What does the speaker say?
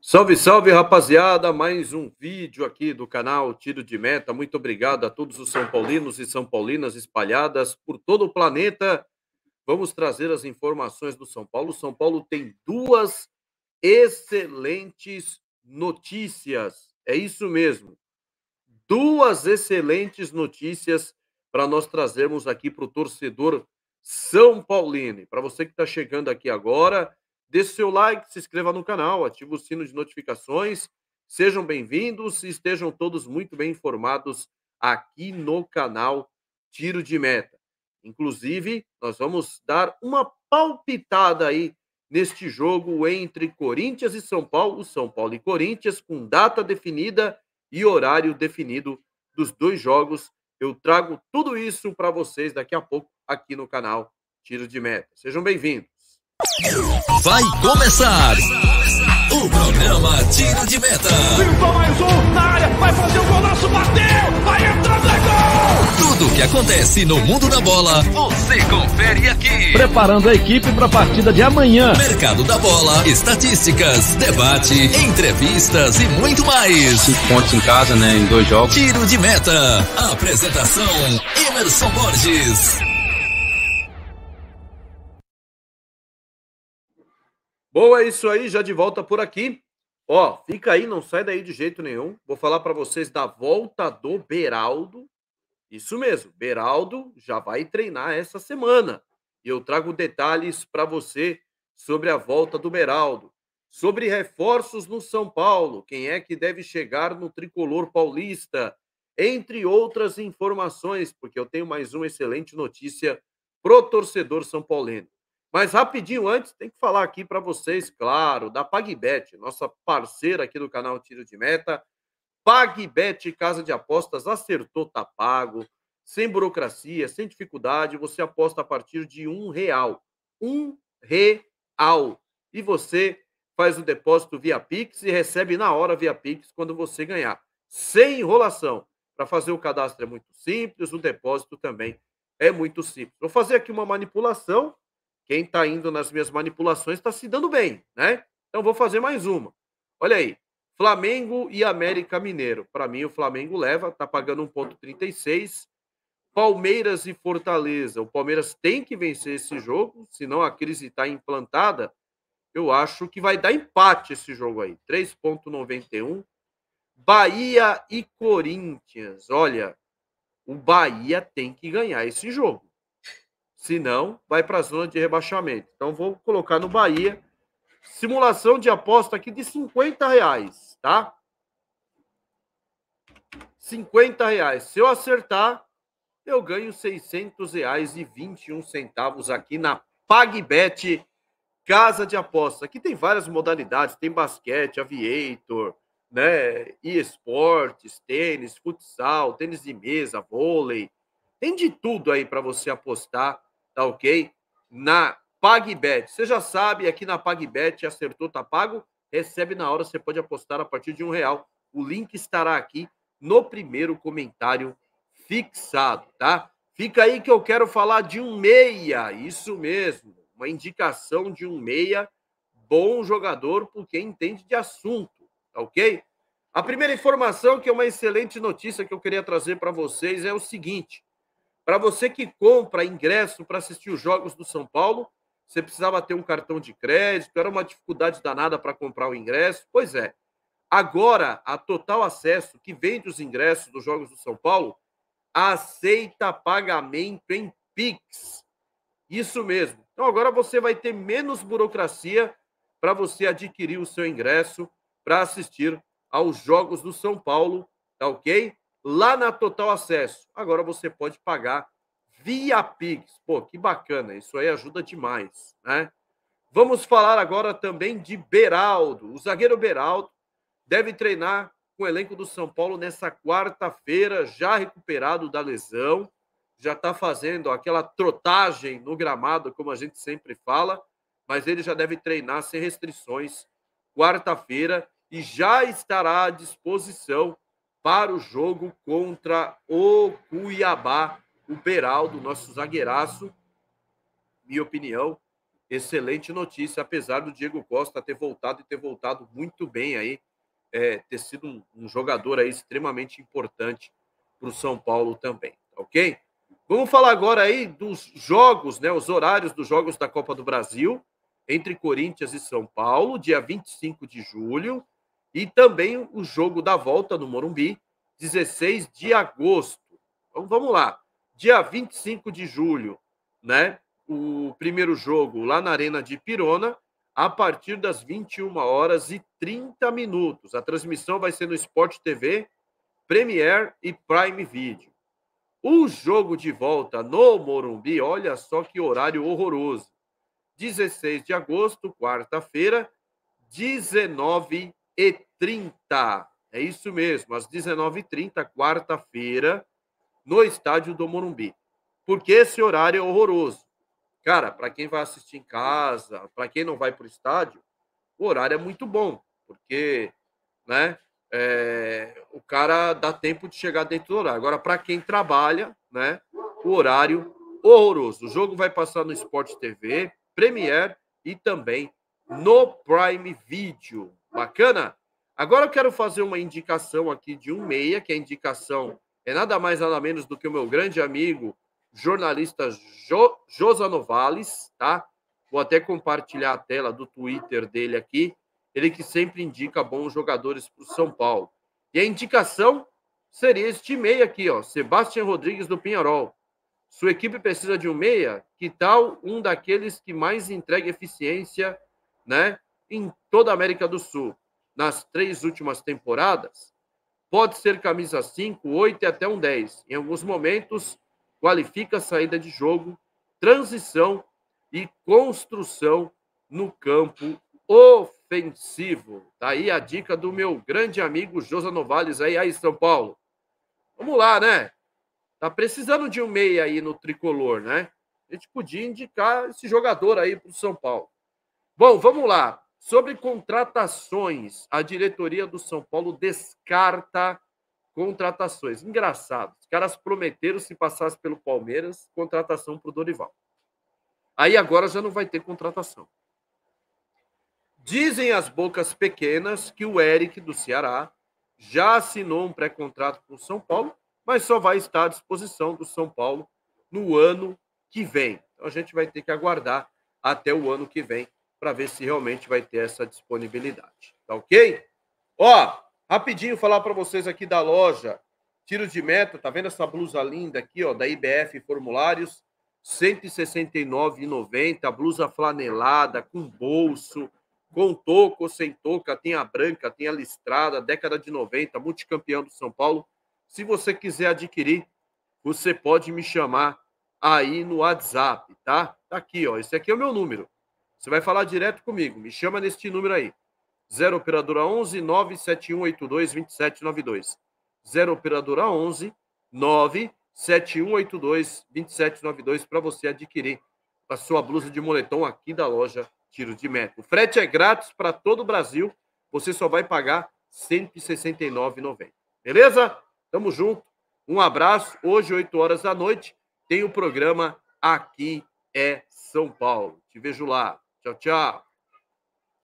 Salve, salve, rapaziada! Mais um vídeo aqui do canal Tiro de Meta. Muito obrigado a todos os São Paulinos e São Paulinas espalhadas por todo o planeta. Vamos trazer as informações do São Paulo. São Paulo tem duas excelentes notícias. É isso mesmo. Duas excelentes notícias para nós trazermos aqui para o torcedor São Paulino. Para você que está chegando aqui agora, deixe seu like, se inscreva no canal, ative o sino de notificações. Sejam bem-vindos e estejam todos muito bem informados aqui no canal Tiro de Meta. Inclusive, nós vamos dar uma palpitada aí neste jogo entre Corinthians e São Paulo e Corinthians, com data definida e horário definido dos dois jogos. Eu trago tudo isso para vocês daqui a pouco aqui no canal Tiro de Meta. Sejam bem-vindos. Vai começar o programa Tiro de Meta. Pintou mais um na área, vai fazer o golaço, bateu, vai entrar, gol! Tudo que acontece no mundo da bola, você confere aqui. Preparando a equipe para a partida de amanhã. Mercado da bola, estatísticas, debate, entrevistas e muito mais. 5 pontos em casa, né, em 2 jogos. Tiro de Meta. Apresentação: Emerson Borges. Boa, é isso aí, já de volta por aqui. Ó, fica aí, não sai daí de jeito nenhum. Vou falar para vocês da volta do Beraldo. Isso mesmo, Beraldo já vai treinar essa semana. E eu trago detalhes para você sobre a volta do Beraldo. Sobre reforços no São Paulo, quem é que deve chegar no tricolor paulista, entre outras informações, porque eu tenho mais uma excelente notícia pro torcedor são paulino. Mas rapidinho antes, tem que falar aqui para vocês, claro, da PagBet, nossa parceira aqui do canal Tiro de Meta. PagBet, casa de apostas, acertou, tá pago, sem burocracia, sem dificuldade, você aposta a partir de R$1. R$1. E você faz o depósito via Pix e recebe na hora via Pix quando você ganhar. Sem enrolação. Para fazer o cadastro é muito simples, o depósito também é muito simples. Vou fazer aqui uma manipulação. Quem está indo nas minhas manipulações está se dando bem, né? Então vou fazer mais uma. Olha aí. Flamengo e América Mineiro. Para mim, o Flamengo leva, tá pagando 1,36. Palmeiras e Fortaleza. O Palmeiras tem que vencer esse jogo, senão a crise está implantada. Eu acho que vai dar empate esse jogo aí. 3,91. Bahia e Corinthians. Olha, o Bahia tem que ganhar esse jogo. Senão, vai para a zona de rebaixamento. Então, vou colocar no Bahia. Simulação de aposta aqui de R$50, tá? R$50. Se eu acertar, eu ganho R$600,21 aqui na PagBet, casa de aposta. Aqui tem várias modalidades, tem basquete, aviator, né? eSports, tênis, futsal, tênis de mesa, vôlei. Tem de tudo aí para você apostar, tá ok? Na PagBet. Você já sabe, aqui na PagBet, acertou, tá pago, recebe na hora, você pode apostar a partir de R$1. O link estará aqui no primeiro comentário fixado, tá? Fica aí que eu quero falar de um meia, isso mesmo, uma indicação de um meia, bom jogador, porque entende de assunto, tá ok? A primeira informação, que é uma excelente notícia que eu queria trazer para vocês, é o seguinte: para você que compra ingresso para assistir os jogos do São Paulo, você precisava ter um cartão de crédito, era uma dificuldade danada para comprar o ingresso. Pois é, agora a Total Acesso, que vende os ingressos dos jogos do São Paulo, aceita pagamento em Pix. Isso mesmo. Então agora você vai ter menos burocracia para você adquirir o seu ingresso para assistir aos jogos do São Paulo, tá ok? Lá na Total Acesso. Agora você pode pagar via Pix. Pô, que bacana. Isso aí ajuda demais, né? Vamos falar agora também de Beraldo. O zagueiro Beraldo deve treinar com o elenco do São Paulo nessa quarta-feira, já recuperado da lesão. Já está fazendo aquela trotagem no gramado, como a gente sempre fala, mas ele já deve treinar sem restrições quarta-feira e já estará à disposição para o jogo contra o Cuiabá. O Beraldo, nosso zagueiraço, minha opinião, excelente notícia, apesar do Diego Costa ter voltado e ter voltado muito bem aí, ter sido um jogador aí extremamente importante para o São Paulo também, ok? Vamos falar agora aí dos jogos, né? Os horários dos jogos da Copa do Brasil, entre Corinthians e São Paulo, dia 25 de julho, e também o jogo da volta no Morumbi, 16 de agosto. Então vamos lá. Dia 25 de julho, né? O primeiro jogo lá na Arena de Pirona, a partir das 21h30. A transmissão vai ser no Sport TV, Premier e Prime Video. O jogo de volta no Morumbi, olha só que horário horroroso. 16 de agosto, quarta-feira, 19h30. É isso mesmo, às 19h30, quarta-feira, no estádio do Morumbi. Por que esse horário é horroroso? Cara, para quem vai assistir em casa, para quem não vai para o estádio, o horário é muito bom, porque, né, o cara dá tempo de chegar dentro do horário. Agora, para quem trabalha, né, o horário horroroso. O jogo vai passar no Sport TV, Premier e também no Prime Video. Bacana? Agora eu quero fazer uma indicação aqui de um meia, que a indicação é nada mais nada menos do que o meu grande amigo, jornalista Josa Novales, tá? Vou até compartilhar a tela do Twitter dele aqui. Ele que sempre indica bons jogadores para o São Paulo. E a indicação seria este meia aqui, ó, Sebastião Rodrigues do Penharol. Sua equipe precisa de um meia? Que tal um daqueles que mais entrega eficiência, né, em toda a América do Sul? Nas 3 últimas temporadas, pode ser camisa 5, 8 e até um 10. Em alguns momentos, qualifica a saída de jogo, transição e construção no campo ofensivo. Tá aí a dica do meu grande amigo Josa Novales aí São Paulo. Vamos lá, né? Tá precisando de um meia aí no tricolor, né? A gente podia indicar esse jogador aí para o São Paulo. Bom, vamos lá. Sobre contratações, a diretoria do São Paulo descarta contratações. Engraçado. Os caras prometeram, se passasse pelo Palmeiras, contratação para o Dorival. Aí agora já não vai ter contratação. Dizem as bocas pequenas que o Eric, do Ceará, já assinou um pré-contrato com o São Paulo, mas só vai estar à disposição do São Paulo no ano que vem. Então a gente vai ter que aguardar até o ano que vem para ver se realmente vai ter essa disponibilidade. Tá ok? Ó, rapidinho falar para vocês aqui da loja Tiro de Meta. Tá vendo essa blusa linda aqui, ó, da IBF Formulários? R$ 169,90. A blusa flanelada, com bolso, com touca ou sem touca. Tem a branca, tem a listrada, década de 90, multicampeão do São Paulo. Se você quiser adquirir, você pode me chamar aí no WhatsApp, tá? Tá aqui, ó. Esse aqui é o meu número. Você vai falar direto comigo. Me chama neste número aí. 0 operadora 11 97182 2792. 0 operadora 11 97182 2792 para você adquirir a sua blusa de moletom aqui da loja Tiro de Meta. O frete é grátis para todo o Brasil. Você só vai pagar R$ 169,90. Beleza? Tamo junto. Um abraço. Hoje, 8 horas da noite, tem o programa Aqui é São Paulo. Te vejo lá. Tchau, tchau.